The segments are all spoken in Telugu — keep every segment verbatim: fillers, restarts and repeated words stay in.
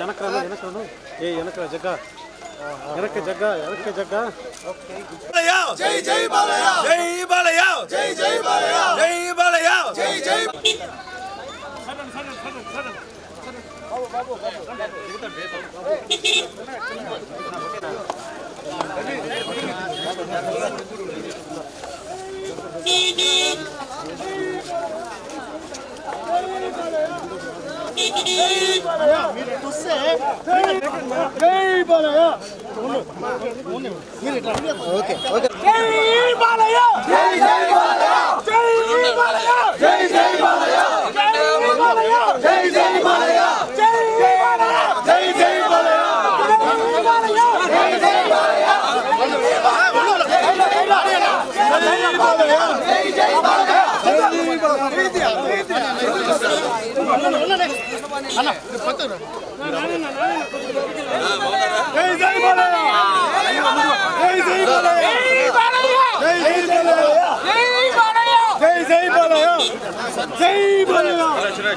వెనక రాను వెనక రాను ఏ వెనక జగ్గా వెనక జగ్గా వెనక జగ్గా జై జై బాలయ్య జై బాలయ్య జై జై బాలయ్య జై బాలయ్య జై జై సడన్ సడన్ సడన్ సడన్ బాబు బాబు ఓకే ఓకే జై బాలయ్య జై జై బాలయ్య జై బాలయ్య జై జై బాలయ్య జై బాలయ్య జై జై బాలయ్య జై బాలయ్య జై జై బాలయ్య జై జై బాలయ్య జై జై బాలయ్య జై జై బాలయ్య అన్న పత్తరు జై జై బాలయ్య జై జై బాలయ్య జై జై బాలయ్య జై జై బాలయ్య జై బాలయ్య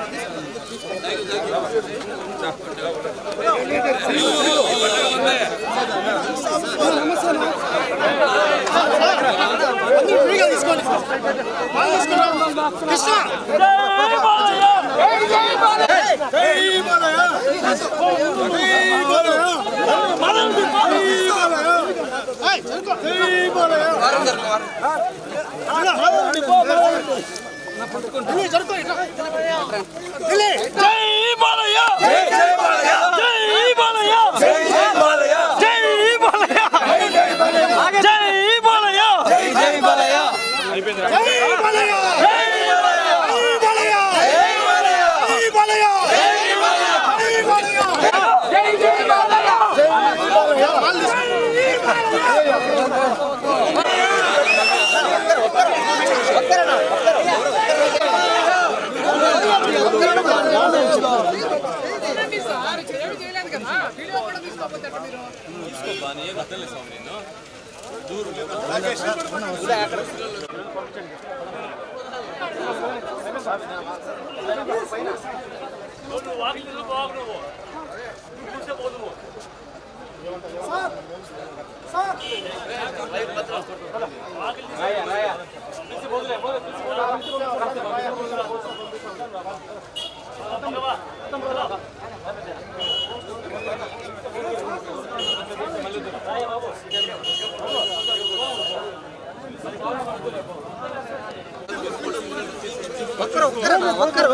ఒక్కరు ఒక్కరు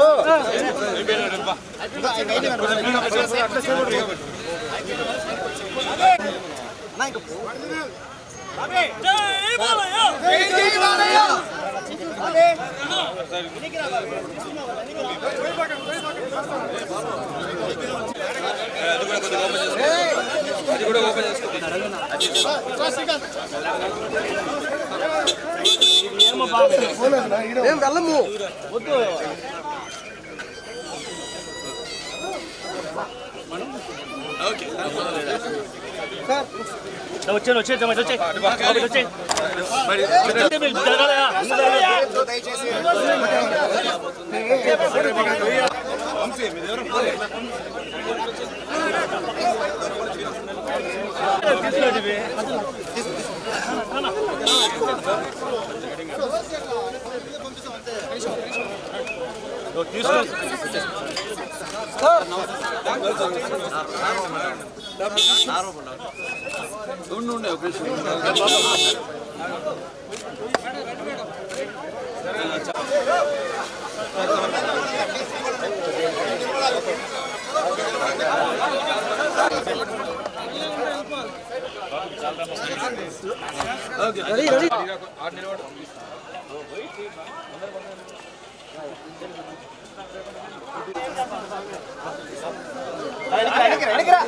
జై బాలయ్య జై జై బాలయ్య అది కూడా ఓపెన్ చేసుకుంటారు ఏం వెళ్ళము వద్దు ఓకే సార్ వచ్చే వచ్చే వచ్చే వచ్చే మరి దయచేసి వంశీ మీ ఎవరు తీసుకెళ్ళి ఉండే ఓకే రెడీ రెడీ ఆట నిలబడు ఎనకరా ఎనకరా